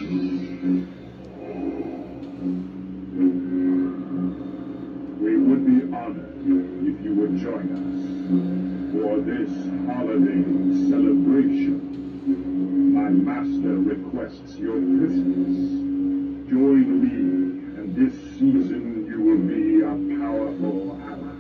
We would be honored if you would join us for this holiday celebration. My master requests your presence. Join me, and this season you will be a powerful ally.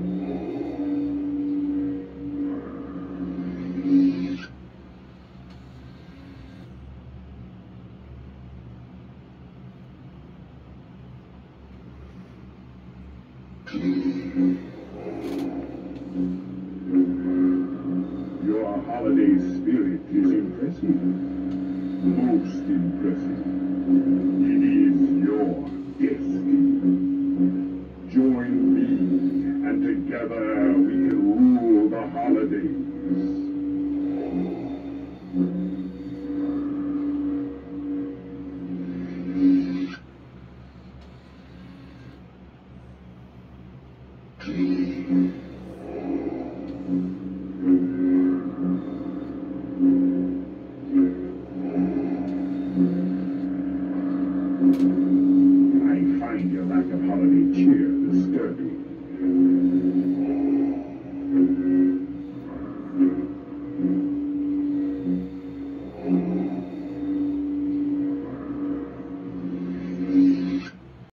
Your holiday spirit is impressive. Most impressive. It is your destiny. Join me, and together we can rule the holidays. I find your lack of holiday cheer disturbing.